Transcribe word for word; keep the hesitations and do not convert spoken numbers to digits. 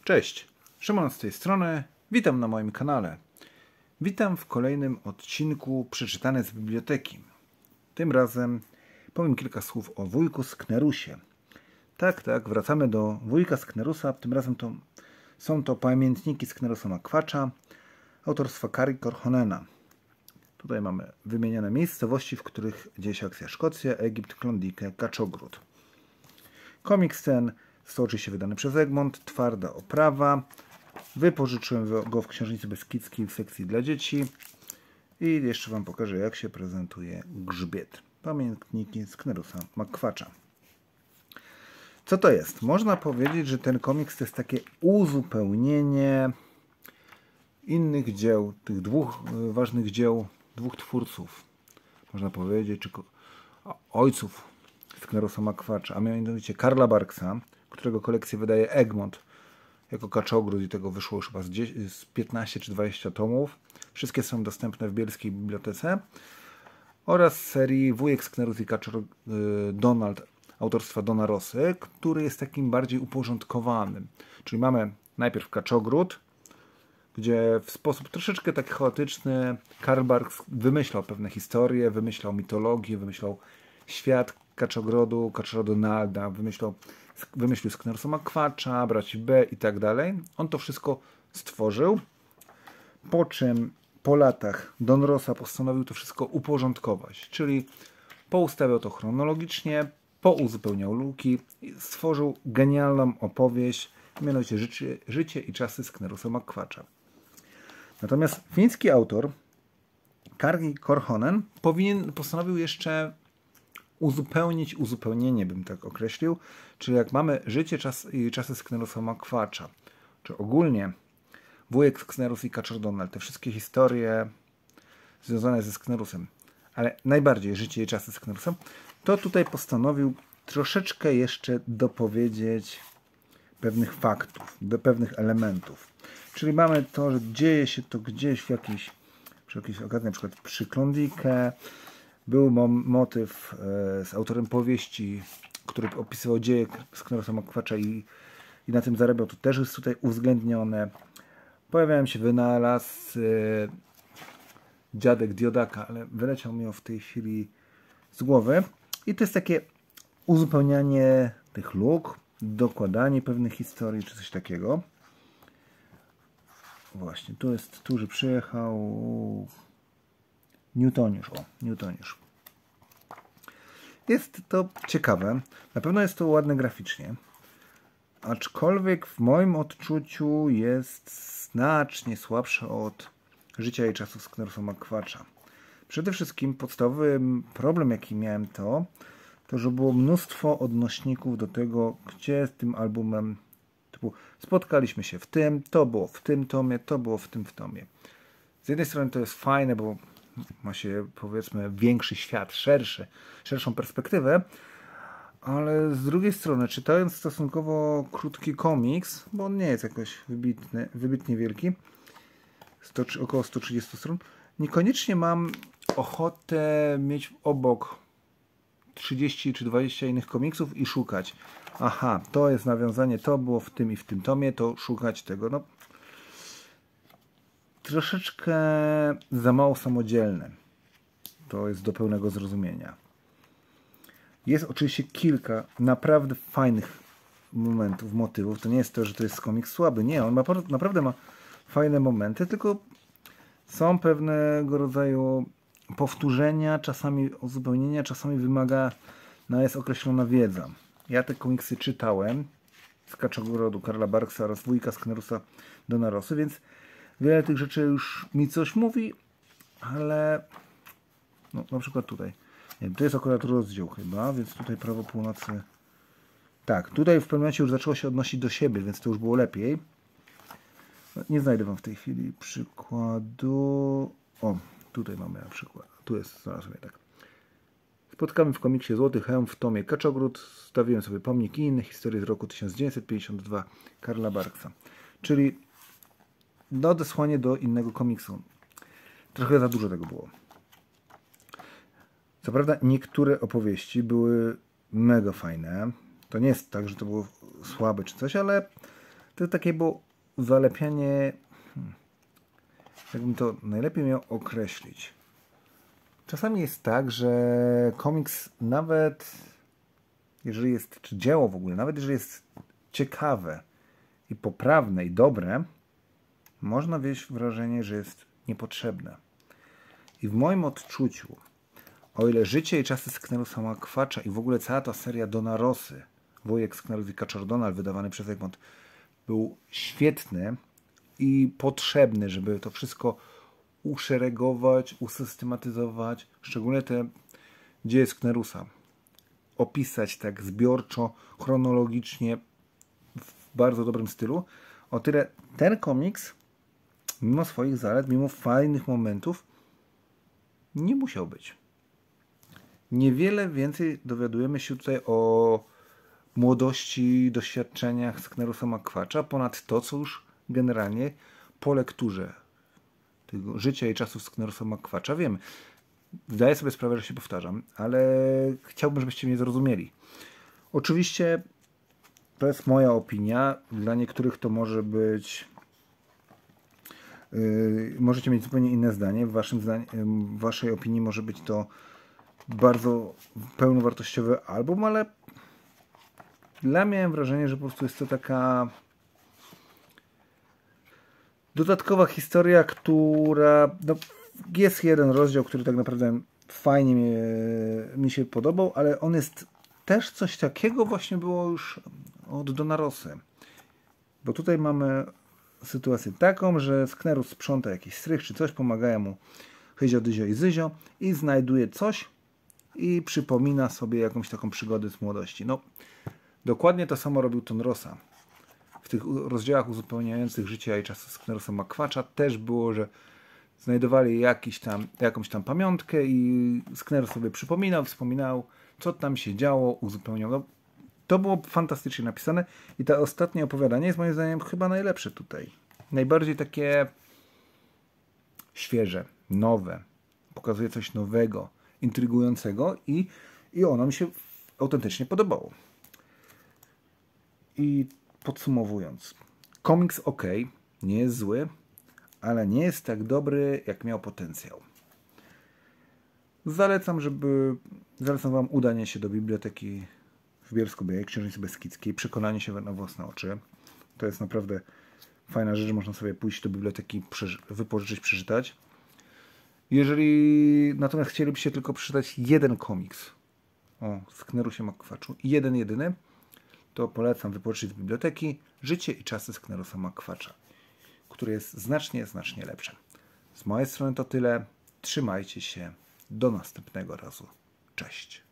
Cześć, Szymon z tej strony, witam na moim kanale. Witam w kolejnym odcinku Przeczytane z biblioteki. Tym razem powiem kilka słów o wujku Sknerusie. Tak, tak, wracamy do wujka Sknerusa. Tym razem to są to pamiętniki Sknerusa Makwacza autorstwa Kari Korhonena. Tutaj mamy wymienione miejscowości, w których dzieje się akcja: Szkocja, Egipt, Klondike, Kaczogród. Komiks ten został oczywiście wydany przez Egmont, twarda oprawa. Wypożyczyłem go w Książnicy Beskidzkiej w sekcji dla dzieci. I jeszcze Wam pokażę, jak się prezentuje grzbiet. Pamiętniki Sknerusa Makwacza. Co to jest? Można powiedzieć, że ten komiks to jest takie uzupełnienie innych dzieł, tych dwóch ważnych dzieł, dwóch twórców. Można powiedzieć, czy ojców Sknerusa Makwacza, a mianowicie Karla Barksa, którego kolekcję wydaje Egmont jako Kaczogród i tego wyszło już chyba z piętnaście czy dwadzieścia tomów. Wszystkie są dostępne w Bielskiej Bibliotece. Oraz serii Wujek Sknerus i Kaczor Donald autorstwa Dona Rosy, który jest takim bardziej uporządkowanym. Czyli mamy najpierw Kaczogród, gdzie w sposób troszeczkę tak chaotyczny Karl Barks wymyślał pewne historie, wymyślał mitologię, wymyślał świat Kaczogrodu, Kaczora Donalda, wymyślał, wymyślił Sknerusa Makwacza, braci B i tak dalej. On to wszystko stworzył, po czym po latach Don Rosa postanowił to wszystko uporządkować, czyli poustawiał to chronologicznie, pouzupełniał luki i stworzył genialną opowieść, mianowicie Życie, życie i czasy Sknerusa Makwacza. Natomiast fiński autor Kari Korhonen powinien, postanowił jeszcze uzupełnić uzupełnienie, bym tak określił, czyli jak mamy Życie czas, i czasy Sknerusa Makwacza, czy ogólnie Wujek Sknerus i Kaczor Donald, te wszystkie historie związane ze Sknerusem, ale najbardziej Życie i czasy Sknerusa, to tutaj postanowił troszeczkę jeszcze dopowiedzieć pewnych faktów, do pewnych elementów. Czyli mamy to, że dzieje się to gdzieś w jakiejś, przy jakiejś okazji, na przykład przy Klondike. Był motyw z autorem powieści, który opisywał dzieje Sknerusa Makwacza i, i na tym zarabiał. To też jest tutaj uwzględnione. Pojawiałem się wynalazł e, dziadek Diodaka, ale wyleciał mi w tej chwili z głowy. I to jest takie uzupełnianie tych luk, dokładanie pewnych historii, czy coś takiego. Właśnie, tu jest, tu, że przyjechał Newtoniusz. O, Newtoniusz. Jest to ciekawe. Na pewno jest to ładne graficznie. Aczkolwiek w moim odczuciu jest znacznie słabsze od Życia i czasów Sknerusa Makwacza. Przede wszystkim podstawowy problem, jaki miałem, to, to że było mnóstwo odnośników do tego, gdzie z tym albumem typu spotkaliśmy się w tym, to było w tym tomie, to było w tym w tomie. Z jednej strony to jest fajne, bo ma się, powiedzmy, większy świat, szerszy, szerszą perspektywę, ale z drugiej strony, czytając stosunkowo krótki komiks, bo on nie jest jakoś wybitny, wybitnie wielki, sto, około sto trzydzieści stron, niekoniecznie mam ochotę mieć obok trzydzieści czy dwadzieścia innych komiksów i szukać. Aha, to jest nawiązanie, to było w tym i w tym tomie, to szukać tego. No, troszeczkę za mało samodzielne. To jest do pełnego zrozumienia. Jest oczywiście kilka naprawdę fajnych momentów, motywów. To nie jest to, że to jest komiks słaby. Nie, on ma, naprawdę ma fajne momenty, tylko są pewnego rodzaju powtórzenia, czasami uzupełnienia, czasami wymagana jest określona wiedza. Ja te komiksy czytałem z Kaczogrodu Karla Barksa oraz Wujka Sknerusa Dona Rosy, więc wiele tych rzeczy już mi coś mówi, ale no, na przykład tutaj. Nie wiem, to jest akurat rozdział chyba, więc tutaj prawo północy. Tak, tutaj w pewnym momencie już zaczęło się odnosić do siebie, więc to już było lepiej. No, nie znajdę Wam w tej chwili przykładu. O, tutaj mamy na przykład. Tu jest, znalazłem je tak. Spotkamy w komiksie Złoty Hełm w tomie Kaczogród. Stawiłem sobie pomnik i inne historie z roku tysiąc dziewięćset pięćdziesiątego drugiego Karla Barksa. Czyli do odesłanie do innego komiksu. Trochę za dużo tego było. Co prawda niektóre opowieści były mega fajne. To nie jest tak, że to było słabe czy coś, ale To takie było zalepianie, hmm, jakbym to najlepiej miał określić. Czasami jest tak, że komiks nawet, jeżeli jest, czy dzieło w ogóle, nawet jeżeli jest ciekawe i poprawne i dobre, można wieść wrażenie, że jest niepotrzebne. I w moim odczuciu, o ile Życie i czasy Sknerusa McQuatcha i w ogóle cała ta seria Dona Rossy, Wujek Sknerus i Kaczor Donald, wydawany przez Egmont, był świetny i potrzebny, żeby to wszystko uszeregować, usystematyzować, szczególnie te dzieje Sknerusa, opisać tak zbiorczo, chronologicznie, w bardzo dobrym stylu. O tyle ten komiks, mimo swoich zalet, mimo fajnych momentów, nie musiał być. Niewiele więcej dowiadujemy się tutaj o młodości, doświadczeniach Sknerusa McQuatcha, ponad to, co już generalnie po lekturze tego Życia i czasów Sknerusa McQuatcha wiemy. Zdaję sobie sprawę, że się powtarzam, ale chciałbym, żebyście mnie zrozumieli. Oczywiście to jest moja opinia. Dla niektórych to może być... Yy, możecie mieć zupełnie inne zdanie. W, waszym zdań, w waszej opinii może być to bardzo pełnowartościowy album, ale dla mnie miałem wrażenie, że po prostu jest to taka dodatkowa historia, która... No, jest jeden rozdział, który tak naprawdę fajnie mi, mi się podobał, ale on jest też coś takiego właśnie było już od Dona Rossy. Bo tutaj mamy sytuację taką, że Sknerus sprząta jakiś strych czy coś, pomagają mu Hyzio, Dyzio i Zyzio i znajduje coś i przypomina sobie jakąś taką przygodę z młodości. No, dokładnie to samo robił Don Rossa. W tych rozdziałach uzupełniających Życia i czasy Sknerusa McQuatcha też było, że znajdowali jakiś tam, jakąś tam pamiątkę i Sknerus sobie przypominał, wspominał, co tam się działo, uzupełniał. No, to było fantastycznie napisane i to ostatnie opowiadanie jest moim zdaniem chyba najlepsze tutaj. Najbardziej takie świeże, nowe. Pokazuje coś nowego, intrygującego i, i ono mi się autentycznie podobało. I podsumowując, komiks ok, nie jest zły, ale nie jest tak dobry, jak miał potencjał. Zalecam, żeby zalecam wam udanie się do biblioteki w Bielsku-Białej, Książnicy Beskidzkiej, przekonanie się na własne oczy. To jest naprawdę fajna rzecz, że można sobie pójść do biblioteki, wypożyczyć, przeczytać. Jeżeli natomiast chcielibyście tylko przeczytać jeden komiks o Sknerusie McQuatchu, jeden jedyny, to polecam wypożyczyć z biblioteki Życie i czasy Sknerusa McQuatcha, który jest znacznie, znacznie lepszy. Z mojej strony to tyle. Trzymajcie się. Do następnego razu. Cześć.